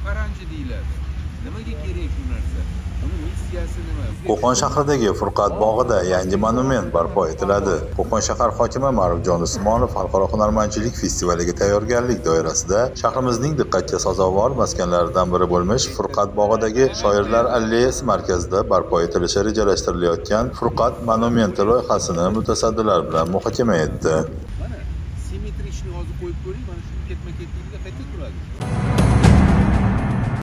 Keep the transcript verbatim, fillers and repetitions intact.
paranji deyiladi. Nimaga kerak shu narsa? Uni missiyasi nima? Qo'qon shahridagi Furqat bog'ida yangi monument barpo etiladi. Qo'qon shahar hokimi Ma'rufjon Usmonov xalqaro hunarmandchilik festivaliga tayyorgarlik doirasida shahrimizning diqqatga sazovor maskanlaridan biri bo'lmish Furqat bog'idagi Shoirlar alleyasi markazida barpo etilishi rejalashtirilayotgan Furqat monumenti loyihasini mutasaddilar bilan muhokama etdi. Mana simmetrishni hozir qo'yib ko'ring, mana shu ketma-ketlikda qayta turadi.